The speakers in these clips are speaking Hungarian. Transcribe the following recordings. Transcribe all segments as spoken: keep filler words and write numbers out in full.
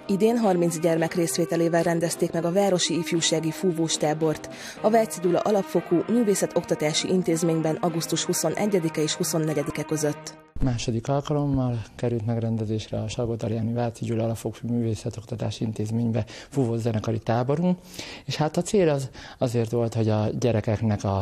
Idén harminc gyermek részvételével rendezték meg a városi ifjúsági fúvós tábort a Váci Gyula Alapfokú Művészetoktatási Intézményben augusztus huszonegyedike és huszonnegyedike között. Második alkalommal került megrendezésre a Salgótarjáni Váci Gyula Alapfokú Művészetoktatási Intézménybe fúvós zenekari táborunk, és hát a cél az azért volt, hogy a gyerekeknek a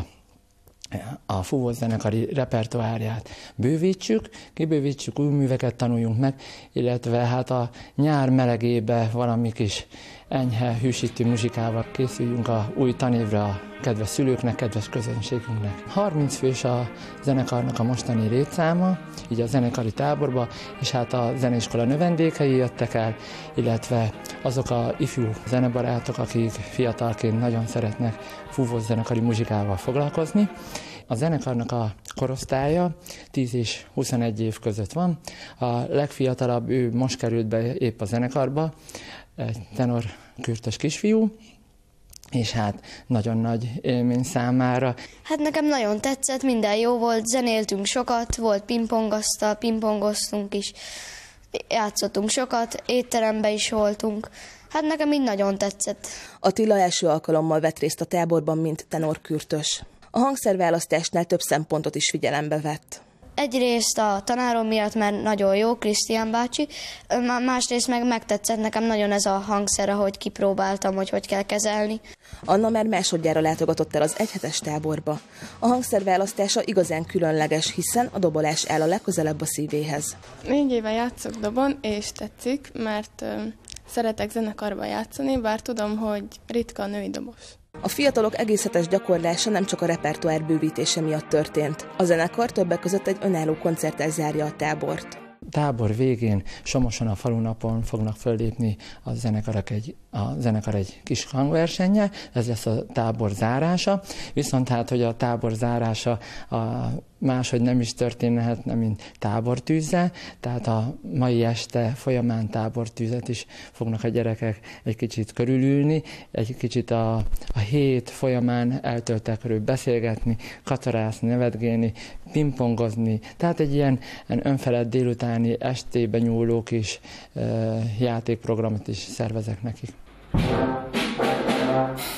a fúvós zenekari repertoárját bővítsük, kibővítsük, új műveket tanuljunk meg, illetve hát a nyár melegébe valami kis enyhe, hűsítő muzsikával készüljünk a új tanévre a kedves szülőknek, kedves közönségünknek. harminc fős a zenekarnak a mostani létszáma, így a zenekari táborba, és hát a zeneiskola növendékei jöttek el, illetve azok a ifjú zenebarátok, akik fiatalként nagyon szeretnek fúvós zenekari muzsikával foglalkozni. A zenekarnak a korosztálya tíz és huszonegy év között van. A legfiatalabb, ő most került be épp a zenekarba, egy tenor kürtös kisfiú, és hát nagyon nagy élmény számára. Hát nekem nagyon tetszett, minden jó volt, zenéltünk sokat, volt pingpongasztal, pingpongoztunk is, játszottunk sokat, étteremben is voltunk. Hát nekem így nagyon tetszett. Attila első alkalommal vett részt a táborban, mint tenorkürtös. A hangszerválasztásnál több szempontot is figyelembe vett. Egyrészt a tanárom miatt, mert nagyon jó, Krisztián bácsi, másrészt meg megtetszett nekem nagyon ez a hangszer, ahogy kipróbáltam, hogy hogy kell kezelni. Anna már másodjára látogatott el az egyhetes táborba. A hangszerválasztása igazán különleges, hiszen a dobolás áll a legközelebb a szívéhez. Négy éve játszok dobon, és tetszik, mert ö, szeretek zenekarban játszani, bár tudom, hogy ritka a női dobos. A fiatalok egész hetes gyakorlása nem csak a repertoár bővítése miatt történt. A zenekar többek között egy önálló koncerttel zárja a tábort. Tábor végén Somoson a falunapon fognak föllépni a zenekarok egy, a zenekar egy kis hangversennyel, ez lesz a tábor zárása, viszont hát, hogy a tábor zárása a máshogy nem is történhetne, mint tábortűzzel, tehát a mai este folyamán tábortűzet is fognak a gyerekek egy kicsit körülülni, egy kicsit a, a hét folyamán eltöltekről beszélgetni, kacarászni, nevetgélni, pingpongozni, tehát egy ilyen, ilyen önfelett délutáni estébe nyúló kis uh, játékprogramot is szervezek nekik.